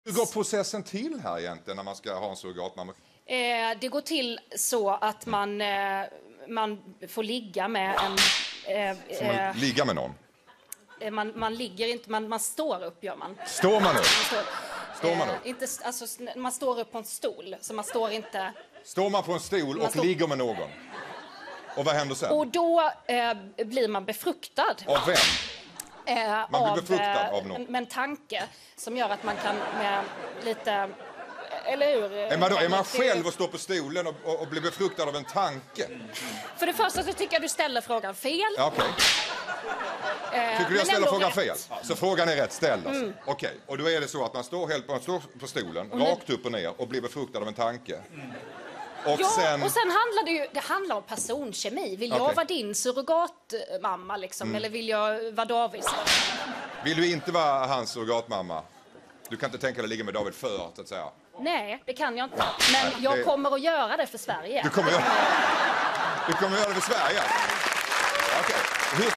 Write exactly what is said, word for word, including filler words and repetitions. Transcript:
Hur går processen till här egentligen när man ska ha en surrogatmamma? Eh, det går till så att man, eh, man får ligga med en... Eh, Får man eh, ligga med någon? man, man ligger inte, man, man står upp gör man. Står man upp? Man står, Står man upp? Eh, inte, alltså, man står upp på en stol, så man står inte... Står man på en stol och står... ligger med någon? Och vad händer sen? Och då eh, blir man befruktad. Av vem? Eh, Man blir av, befruktad eh, av någon? Med en tanke som gör att man kan med lite... Eller hur? Är man, då, är man själv och står på stolen och, och, och blir befruktad av en tanke? För det första så tycker jag du ställer frågan fel. Ja, okej. Eh, Tycker du jag ställer frågan rätt. fel? Så frågan är rätt ställd alltså. Mm. Okej, och då är det så att man står, helt, man står på stolen, Och rakt upp och ner och blir befruktad av en tanke. Och Ja, sen... och sen handlar det ju det handlar om personkemi. Vill jag Okej. vara din surrogatmamma liksom, Mm. eller vill jag vara Davids? Vill du inte vara hans surrogatmamma? Du kan inte tänka dig att ligga med David för, så att säga. Nej, det kan jag inte. Men Nej, jag det- kommer att göra det för Sverige. Du kommer göra, du kommer göra det för Sverige? Okej. Hur